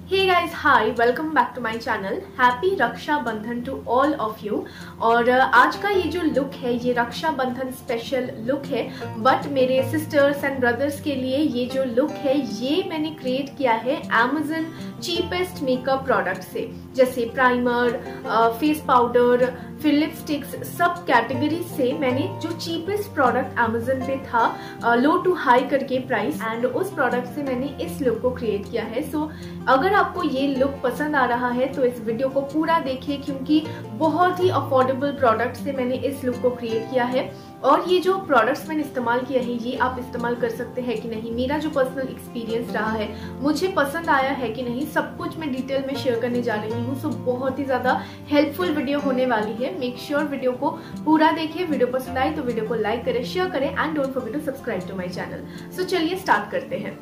Hey guys, hi, welcome back to my channel. Happy Rakshabandhan to all of you. और आज का ये जो लुक है ये रक्षाबंधन स्पेशल लुक है, बट मेरे सिस्टर्स एंड ब्रदर्स के लिए ये जो लुक है ये मैंने क्रिएट किया है Amazon चीपेस्ट मेकअप प्रोडक्ट से, जैसे प्राइमर, फेस पाउडर, फिर लिपस्टिक्स, सब कैटेगरी से मैंने जो चीपेस्ट प्रोडक्ट Amazon पे था, लो टू हाई करके प्राइस, एंड उस प्रोडक्ट से मैंने इस लुक को क्रिएट किया है। सो अगर आपको ये लुक पसंद आ रहा है तो इस वीडियो को पूरा देखिए, क्योंकि बहुत ही अफोर्डेबल प्रोडक्ट से मैंने इस लुक को क्रिएट किया है। और ये जो प्रोडक्ट्स मैंने इस्तेमाल किया है ये आप इस्तेमाल कर सकते हैं कि नहीं, मेरा जो पर्सनल एक्सपीरियंस रहा है, मुझे पसंद आया है कि नहीं, सब कुछ मैं डिटेल में शेयर करने जा रही हूँ। सो बहुत ही ज्यादा हेल्पफुल वीडियो होने वाली है। मेक श्योर वीडियो को पूरा देखें। वीडियो पसंद आए तो वीडियो को लाइक करें, शेयर करें and don't forget to subscribe to my channel. So चलिए स्टार्ट करते हैं।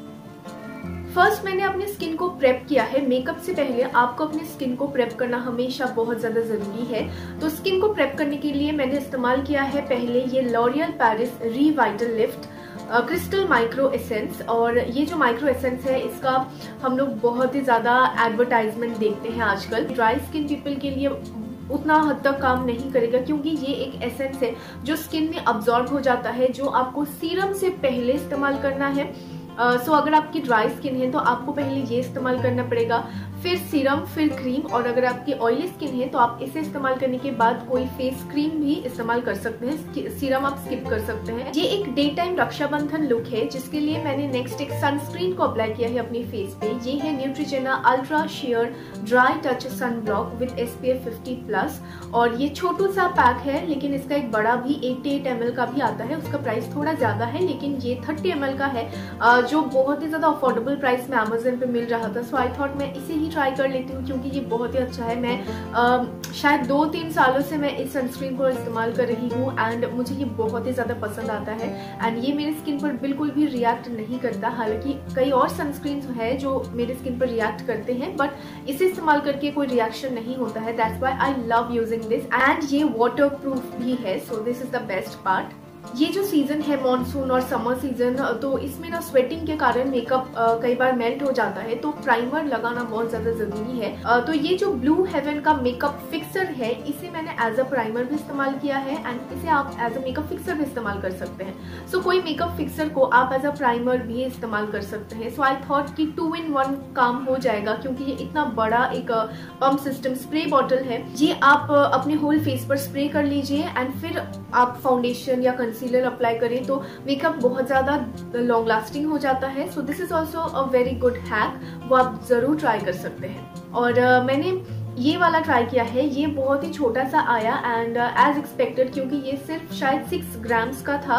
फर्स्ट मैंने अपनी स्किन को प्रेप किया है। मेकअप से पहले आपको अपनी स्किन को प्रेप करना हमेशा बहुत ज़्यादा ज़रूरी है। तो स्किन को प्रेप करने के लिए मैंने इस्तेमाल किया है पहले ये L'Oreal Paris Revitalift crystal micro essence. और ये जो माइक्रो एसेंस है इसका हम लोग बहुत ही ज़्यादा एडवर्टाइजमेंट देखते हैं आजकल। ड्राई स्किन पीपल के लिए उतना हद तक काम नहीं करेगा, क्योंकि ये एक एसेंस है जो स्किन में अब्जॉर्ब हो जाता है, जो आपको सीरम से पहले इस्तेमाल करना है। सो अगर आपकी ड्राई स्किन है तो आपको पहले ये इस्तेमाल करना पड़ेगा, फिर सीरम, फिर क्रीम। और अगर आपकी ऑयली स्किन है तो आप इसे इस्तेमाल करने के बाद कोई फेस क्रीम भी इस्तेमाल कर सकते हैं, सीरम आप स्किप कर सकते हैं। ये एक डे टाइम रक्षाबंधन लुक है, जिसके लिए मैंने नेक्स्ट एक सनस्क्रीन को अप्लाई किया है अपनी फेस पे। ये है Neutrogena ultra sheer dry touch sun block with SPF 50+। और ये छोटू सा पैक है, लेकिन इसका एक बड़ा भी 88 ml का भी आता है। उसका प्राइस थोड़ा ज्यादा है, लेकिन ये 30 ml का है, जो बहुत ही ज्यादा अफोर्डेबल प्राइस में Amazon पे मिल रहा था। सो आई थॉट मैं इसे ही ट्राई कर लेती हूँ, क्योंकि ये बहुत ही अच्छा है। मैं शायद 2-3 सालों से मैं इस सनस्क्रीन को इस्तेमाल कर रही हूँ एंड मुझे ये बहुत ही ज़्यादा पसंद आता है। एंड ये मेरी स्किन पर बिल्कुल भी रिएक्ट नहीं करता। हालांकि कई और सनस्क्रीन है जो मेरी स्किन पर रिएक्ट करते हैं, बट इसे इस्तेमाल करके कोई रिएक्शन नहीं होता है। That's why I love using this. And ये वाटर प्रूफ भी है, so this is the best part. ये जो सीजन है मॉनसून और समर सीजन, तो इसमें ना स्वेटिंग के कारण मेकअप कई बार मेल्ट हो जाता है, तो प्राइमर लगाना बहुत ज्यादा जरूरी है। तो ये जो ब्लू हेवन का मेकअप फिक्सर है, इसे मैंने एज अ प्राइमर भी इस्तेमाल किया है एंड इसे आप एज अ मेकअप फिक्सर भी इस्तेमाल कर सकते हैं। सो कोई मेकअप फिक्सर को आप एज अ प्राइमर भी इस्तेमाल कर सकते हैं। सो आई थॉट कि 2-in-1 काम हो जाएगा, क्योंकि ये इतना बड़ा एक पंप सिस्टम स्प्रे बॉटल है। ये आप अपने होल फेस पर स्प्रे कर लीजिए एंड फिर आप फाउंडेशन या कंसीलर अप्लाई करें तो मेकअप बहुत ज्यादा लॉन्ग लास्टिंग हो जाता है। So this is also a very good hack, वो आप जरूर ट्राई कर सकते हैं। और मैंने ये वाला ट्राई किया है, ये बहुत ही छोटा सा आया एंड एज एक्सपेक्टेड, क्योंकि ये सिर्फ शायद 6 ग्राम्स का था।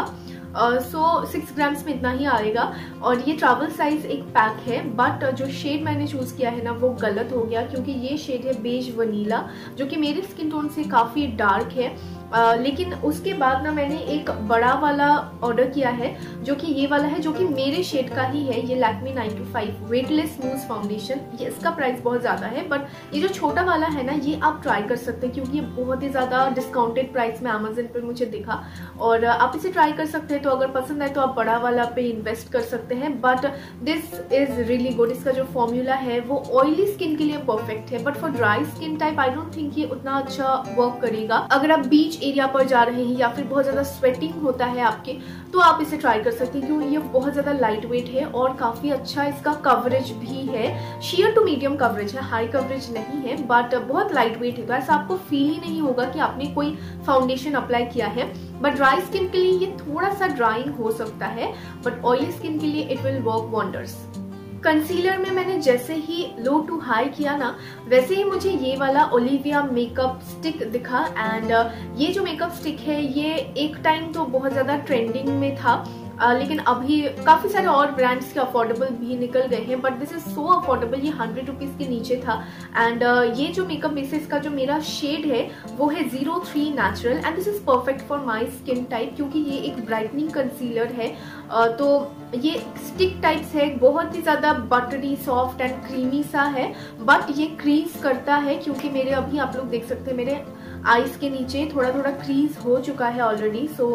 सो 6 ग्राम्स में इतना ही आएगा। और ये ट्रैवल साइज एक पैक है, बट जो शेड मैंने चूज किया है ना वो गलत हो गया, क्योंकि ये शेड है बेज वनीला, जो कि मेरे स्किन टोन से काफी डार्क है। लेकिन उसके बाद ना मैंने एक बड़ा वाला ऑर्डर किया है, जो कि ये वाला है, जो कि मेरे शेड का ही है। ये लैक्मे 925 वेटलेस स्मूथ फाउंडेशन। ये इसका प्राइस बहुत ज्यादा है, बट ये जो छोटा वाला है ना ये आप ट्राई कर सकते हैं, क्योंकि ये बहुत ही ज्यादा डिस्काउंटेड प्राइस में Amazon पर मुझे दिखा। और आप इसे ट्राई कर सकते हैं। तो अगर पसंद आए तो आप बड़ा वाला पे इन्वेस्ट कर सकते हैं, but this is really good. इसका जो फॉर्मूला है वो ऑयली स्किन के लिए परफेक्ट है, but for dry skin type I don't think ये उतना अच्छा वर्क करेगा। अगर आप बीच एरिया पर जा रहे हैं या फिर बहुत ज्यादा स्वेटिंग होता है आपके, तो आप इसे ट्राई कर सकते हैं, क्योंकि ये बहुत ज्यादा लाइट वेट है और काफी अच्छा इसका कवरेज भी है। शेयर टू मीडियम कवरेज है, हाई कवरेज नहीं है, बट बहुत लाइट वेट है। तो ऐसा आपको फील ही नहीं होगा कि आपने कोई फाउंडेशन अप्लाई किया है। बट ड्राई स्किन के लिए ये थोड़ा सा ड्राइंग हो सकता है, बट ऑयली स्किन के लिए it will work wonders. Concealer में मैंने जैसे ही लो टू हाई किया ना, वैसे ही मुझे ये वाला ओलिविया मेकअप स्टिक दिखा। एंड ये जो मेकअप स्टिक है ये एक टाइम तो बहुत ज्यादा ट्रेंडिंग में था, लेकिन अभी काफी सारे और ब्रांड्स के अफोर्डेबल भी निकल गए हैं, but this is so affordable. ये 100 रुपीज के नीचे था। एंड ये जो मेकअप बेसिस का जो मेरा शेड है वो है 03 natural and this is perfect for my skin type, क्योंकि ये एक ब्राइटनिंग कंसीलर है। तो ये स्टिक टाइप्स है, बहुत ही ज्यादा बटरी सॉफ्ट एंड क्रीमी सा है, बट ये क्रीज करता है, क्योंकि मेरे अभी आप लोग देख सकते हैं मेरे आईज के नीचे थोड़ा थोड़ा क्रीज हो चुका है ऑलरेडी। सो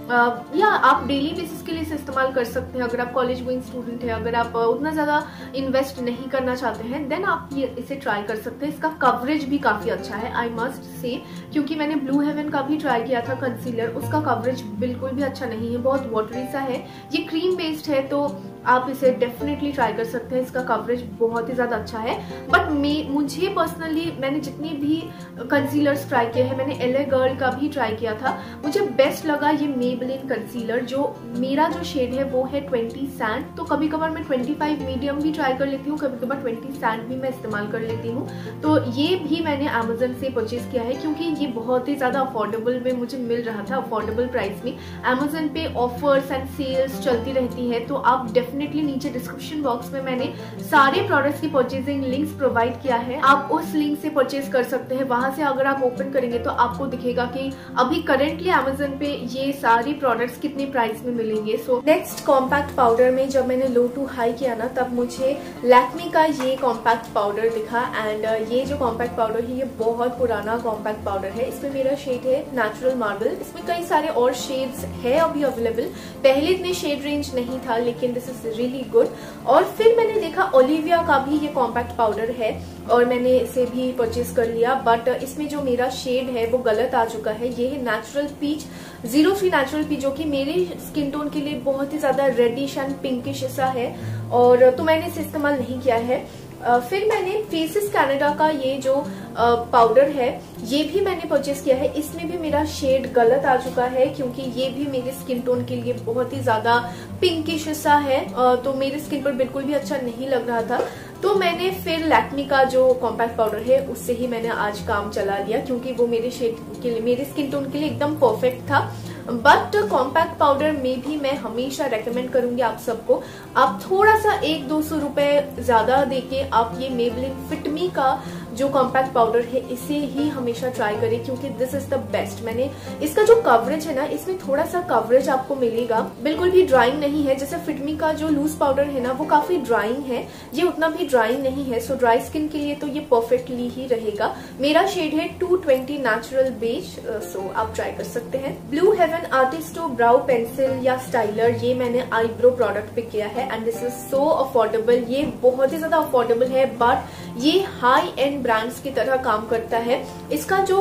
या आप डेली बेसिस के लिए इसे इस्तेमाल कर सकते हैं। अगर आप कॉलेज गोइंग स्टूडेंट है, अगर आप उतना ज़्यादा इन्वेस्ट नहीं करना चाहते हैं, देन आप ये इसे ट्राई कर सकते हैं। इसका कवरेज भी काफ़ी अच्छा है, आई मस्ट से, क्योंकि मैंने ब्लू हेवन का भी ट्राई किया था कंसीलर, उसका कवरेज बिल्कुल भी अच्छा नहीं है, बहुत वाटरी सा है। ये क्रीम बेस्ड है तो आप इसे डेफिनेटली ट्राई कर सकते हैं, इसका कवरेज बहुत ही ज़्यादा अच्छा है। बट मुझे पर्सनली, मैंने जितनी भी कंसीलर्स ट्राई किए हैं, मैंने LA गर्ल का भी ट्राई किया था, मुझे बेस्ट लगा ये मेबेलिन कंसीलर। जो मेरा जो शेड है वो है 20 सैंड, तो कभी कभार मैं 25 मीडियम भी ट्राई कर लेती हूँ, कभी कभार 20 सैंड भी मैं इस्तेमाल कर लेती हूँ। तो ये भी मैंने अमेजन से परचेज किया है, क्योंकि ये बहुत ही ज़्यादा अफोर्डेबल में मुझे मिल रहा था, अफोर्डेबल प्राइस में। अमेजन पे ऑफर्स एंड सेल्स चलती रहती है, तो आप डेफिनेटली नीचे डिस्क्रिप्शन बॉक्स में मैंने सारे प्रोडक्ट्स की परचेजिंग लिंक्स प्रोवाइड किया है, आप उस लिंक से परचेज कर सकते हैं। वहां से अगर आप ओपन करेंगे तो आपको दिखेगा कि अभी करेंटली अमेजन पे ये सारी प्रोडक्ट्स कितने प्राइस में मिलेंगे। सो नेक्स्ट कॉम्पैक्ट पाउडर में जब मैंने लो टू हाई किया ना, तब मुझे लैक्मे का ये कॉम्पैक्ट पाउडर दिखा। एंड ये जो कॉम्पैक्ट पाउडर है ये बहुत पुराना कॉम्पैक्ट पाउडर है। इसमें मेरा शेड है नेचुरल मार्बल। इसमें कई सारे और शेड्स है अभी अवेलेबल, पहले इतने शेड रेंज नहीं था, लेकिन दिस इज रियली गुड। और फिर मैंने देखा ओलिविया का भी ये कॉम्पैक्ट पाउडर है और मैंने इसे भी परचेज कर लिया, बट इसमें जो मेरा शेड है वो गलत आ चुका है। ये है नेचुरल पीच 03 नेचुरल पीच, जो कि मेरे स्किन टोन के लिए बहुत ही ज्यादा रेडिश एंड पिंकिश सा है, और तो मैंने इसे इस्तेमाल नहीं किया है। फिर मैंने फेसेस कनाडा का ये जो पाउडर है ये भी मैंने परचेज किया है। इसमें भी मेरा शेड गलत आ चुका है, क्योंकि ये भी मेरे स्किन टोन के लिए बहुत ही ज्यादा पिंकिश सा है, तो मेरे स्किन पर बिल्कुल भी अच्छा नहीं लग रहा था। तो मैंने फिर लैक्मे का जो कॉम्पैक्ट पाउडर है उससे ही मैंने आज काम चला लिया, क्योंकि वो मेरे शेड के लिए, मेरे स्किन टोन के लिए एकदम परफेक्ट था। बट कॉम्पैक्ट पाउडर में भी मैं हमेशा रेकमेंड करूंगी आप सबको, आप थोड़ा सा 100-200 रुपए ज्यादा देके आप ये मेबेलिन फिट मी का जो कॉम्पैक्ट पाउडर है इसे ही हमेशा ट्राई करें, क्योंकि दिस इज द बेस्ट। मैंने इसका जो कवरेज है ना, इसमें थोड़ा सा कवरेज आपको मिलेगा, बिल्कुल भी ड्राइंग नहीं है। जैसे फिटमी का जो लूज पाउडर है ना वो काफी ड्राइंग है, ये उतना भी ड्राइंग नहीं है। सो ड्राई स्किन के लिए तो ये परफेक्टली ही रहेगा। मेरा शेड है 220 नेचुरल बेज, सो आप ट्राई कर सकते हैं। Blue Heaven Artisto brow pencil या स्टाइलर, ये मैंने आईब्रो प्रोडक्ट पिक किया है, and this is so affordable. ये बहुत ही ज्यादा अफोर्डेबल है, बट ये हाई एंड ब्रांड्स की तरह काम करता है। इसका जो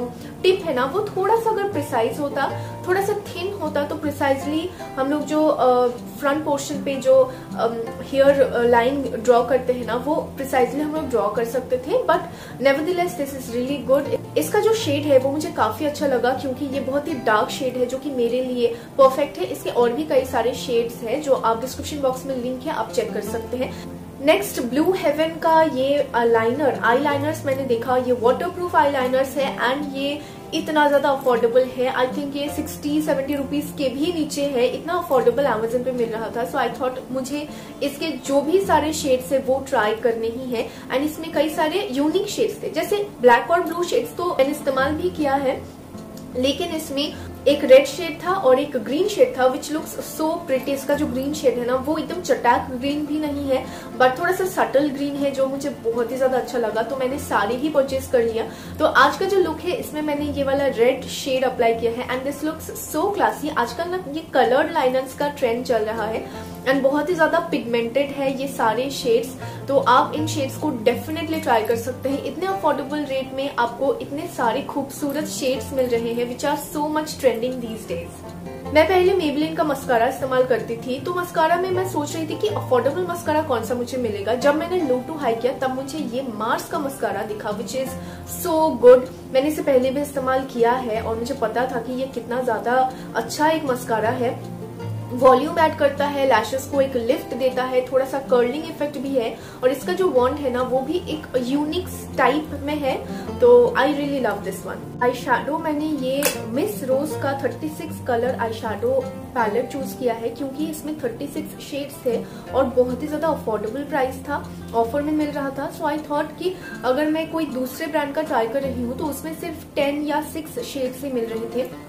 टिप है ना वो थोड़ा सा अगर प्रिसाइज होता, थोड़ा सा थिन होता, तो प्रिसाइजली हम लोग जो फ्रंट पोर्शन पे जो हेयर लाइन ड्रॉ करते हैं ना वो प्रिसाइजली हम लोग ड्रॉ कर सकते थे। But nevertheless this is really good. इसका जो शेड है वो मुझे काफी अच्छा लगा, क्योंकि ये बहुत ही डार्क शेड है जो कि मेरे लिए परफेक्ट है। इसके और भी कई सारे शेड्स हैं जो आप डिस्क्रिप्शन बॉक्स में लिंक है, आप चेक कर सकते हैं। नेक्स्ट ब्लू हेवन का ये लाइनर, आई लाइनर्स मैंने देखा, ये वाटरप्रूफ आई लाइनर्स है, एंड ये इतना ज्यादा अफोर्डेबल है। आई थिंक ये 60-70 रुपीज के भी नीचे है, इतना अफोर्डेबल अमेजन पे मिल रहा था। सो आई थॉट मुझे इसके जो भी सारे शेड्स है वो ट्राई करने ही है, एंड इसमें कई सारे यूनिक शेड्स थे। जैसे ब्लैक और ब्लू शेड्स तो मैंने इस्तेमाल भी किया है, लेकिन इसमें एक रेड शेड था और एक ग्रीन शेड था, विच लुक्स सो प्रिटी। इसका जो ग्रीन शेड है ना वो एकदम चटाक ग्रीन भी नहीं है, बट थोड़ा सा सटल ग्रीन है, जो मुझे बहुत ही ज्यादा अच्छा लगा, तो मैंने सारे ही परचेज कर लिया। तो आज का जो लुक है इसमें मैंने ये वाला रेड शेड अप्लाई किया है, and this looks so classy. आजकल ना ये कलर्ड लाइनर्स का ट्रेंड चल रहा है, एंड बहुत ही ज्यादा पिगमेंटेड है ये सारे शेड्स, तो आप इन शेड्स को डेफिनेटली ट्राई कर सकते हैं। इतने अफोर्डेबल रेट में आपको इतने सारे खूबसूरत शेड्स मिल रहे हैं, which are so much trending these days. मैं पहले मेबेलिन का मस्कारा इस्तेमाल करती थी, तो मस्कारा में मैं सोच रही थी कि अफोर्डेबल मस्कारा कौन सा मुझे मिलेगा। जब मैंने लो टू हाई किया तब मुझे ये मार्स का मस्कारा दिखा, विच इज सो गुड। मैंने इसे पहले भी इस्तेमाल किया है और मुझे पता था कि ये कितना ज्यादा अच्छा एक मस्कारा है। वॉल्यूम ऐड करता है, लैशेस को एक लिफ्ट देता है, थोड़ा सा कर्लिंग इफेक्ट भी है, और इसका जो वॉन्ड है ना वो भी एक यूनिक टाइप में है, तो I really love this one. Eye shadow मैंने ये मिस रोज का 36 colour eye shadow palette choose किया है, क्योंकि इसमें 36 शेड्स थे और बहुत ही ज्यादा अफोर्डेबल प्राइस था, ऑफर में मिल रहा था। सो आई थॉट कि अगर मैं कोई दूसरे ब्रांड का ट्राई कर रही हूँ तो उसमें सिर्फ 10 या 6 शेड्स ही मिल रहे थे,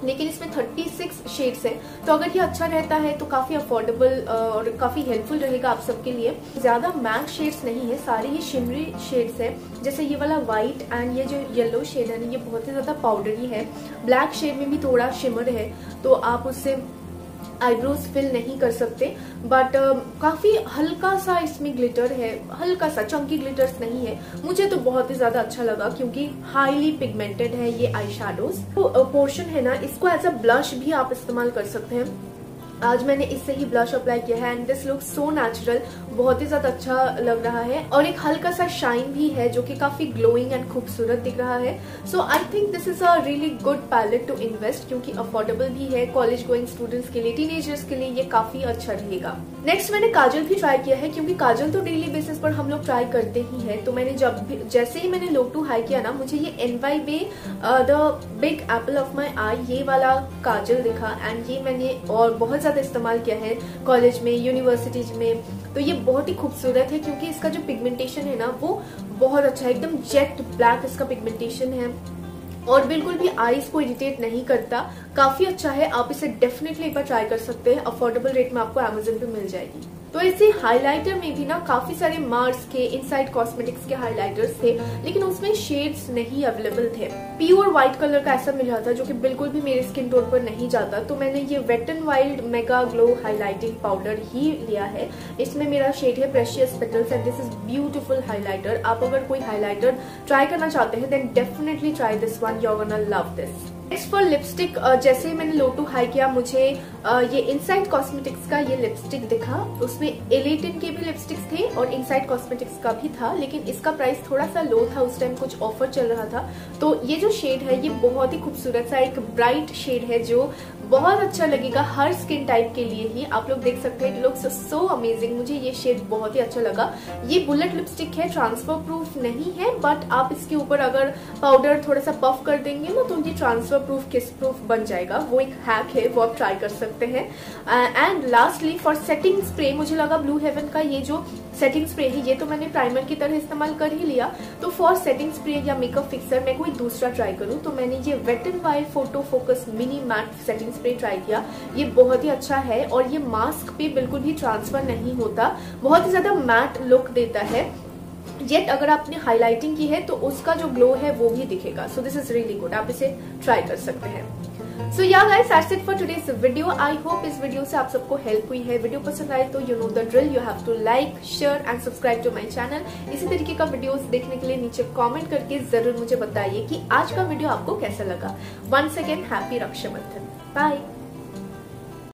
लेकिन इसमें 36 शेड्स है, तो अगर ये अच्छा रहता है तो काफी अफोर्डेबल और काफी हेल्पफुल रहेगा आप सबके लिए। ज्यादा मैट शेड्स नहीं है, सारे ये शिमरी शेड्स है। जैसे ये वाला व्हाइट एंड ये जो येलो शेड है ना, ये बहुत ही ज्यादा पाउडरी है। ब्लैक शेड में भी थोड़ा शिमर है, तो आप उससे आईब्रोज फिल नहीं कर सकते, बट काफी हल्का सा इसमें ग्लिटर है, हल्का सा, चंकी ग्लिटर्स नहीं है। मुझे तो बहुत ही ज्यादा अच्छा लगा क्योंकि हाईली पिगमेंटेड है ये आई शेडोज। तो पोर्शन है ना, इसको एज अ ब्लश भी आप इस्तेमाल कर सकते हैं। आज मैंने इससे ही ब्लश अप्लाई किया है and this look so natural, बहुत ही ज्यादा अच्छा लग रहा है। और एक हल्का सा शाइन भी है जो कि काफी ग्लोइंग एंड खूबसूरत दिख रहा है। So I think this is a really good palette to invest, क्योंकि अफोर्डेबल भी है, कॉलेज गोइंग स्टूडेंट्स के लिए, टीनेजर्स के लिए ये काफी अच्छा रहेगा। नेक्स्ट मैंने काजल भी ट्राई किया है, क्योंकि काजल तो डेली बेसिस पर हम लोग ट्राई करते ही है। तो मैंने जैसे ही मैंने लो टू हाई किया ना, मुझे ये NYB the big apple of my eye, ये वाला काजल दिखा एंड ये मैंने और बहुत ज्यादा इस्तेमाल किया है कॉलेज में, यूनिवर्सिटीज में। तो ये बहुत ही खूबसूरत है क्योंकि इसका जो पिगमेंटेशन है ना वो बहुत अच्छा है, एकदम जेट ब्लैक इसका पिगमेंटेशन है और बिल्कुल भी आईज को इरिटेट नहीं करता, काफी अच्छा है। आप इसे डेफिनेटली एक बार ट्राई कर सकते हैं, अफोर्डेबल रेट में आपको Amazon पे मिल जाएगी। तो ऐसे हाइलाइटर में भी ना काफी सारे मार्स के, इनसाइड कॉस्मेटिक्स के हाइलाइटर्स थे, लेकिन उसमें शेड्स नहीं अवेलेबल थे। प्योर व्हाइट कलर का ऐसा मिल रहा था जो कि बिल्कुल भी मेरे स्किन टोन पर नहीं जाता। तो मैंने ये Wet and Wild mega glow highlighting powder ही लिया है। इसमें मेरा शेड है precious petals and this is beautiful highlighter. आप अगर कोई हाइलाइटर ट्राई करना चाहते हैं then definitely try this one, you are gonna love this. Next for lipstick, जैसे ही मैंने लो टू हाई किया, मुझे ये इनसाइड कॉस्मेटिक्स का ये लिपस्टिक दिखा। उसमें एलेटिन के भी लिपस्टिक्स थे और इनसाइड कॉस्मेटिक्स का भी था, लेकिन इसका प्राइस थोड़ा सा लो था, उस टाइम कुछ ऑफर चल रहा था। तो ये जो शेड है ये बहुत ही खूबसूरत सा एक ब्राइट शेड है जो बहुत अच्छा लगेगा हर स्किन टाइप के लिए ही। आप लोग देख सकते हैं, इट लुक्स सो अमेजिंग। मुझे ये शेड बहुत ही अच्छा लगा। ये बुलेट लिपस्टिक है, ट्रांसफर प्रूफ नहीं है, बट आप इसके ऊपर अगर पाउडर थोड़ा सा पफ कर देंगे ना तो ये ट्रांसफर प्रूफ, किस प्रूफ बन जाएगा। वो एक हैक है, वो आप ट्राई कर सकते हैं। And lastly for setting spray, मुझे लगा ब्लू हेवन का ये जो सेटिंग स्प्रे है ये तो मैंने प्राइमर की तरह इस्तेमाल कर ही लिया, तो फॉर सेटिंग स्प्रे या मेकअप फिक्सर मैं कोई दूसरा ट्राई करूं। तो मैंने ये Wet and Wild photo focus mini matte setting spray try किया। ये बहुत ही अच्छा है और ये मास्क पे बिल्कुल भी ट्रांसफर नहीं होता, बहुत ही ज्यादा मैट लुक देता है। येट अगर आपने हाइलाइटिंग की है तो उसका जो ग्लो है वो भी दिखेगा। So this is really good, आप इसे ट्राई कर सकते हैं। So yeah guys, that's it for today's video. I hope इस वीडियो से आप सबको हेल्प हुई है। वीडियो पसंद आए तो you know the drill, you have to like, share and subscribe to my channel. इसी तरीके का वीडियोस देखने के लिए नीचे कमेंट करके जरूर मुझे बताइए कि आज का वीडियो आपको कैसा लगा। Once again happy Rakshabandhan, bye.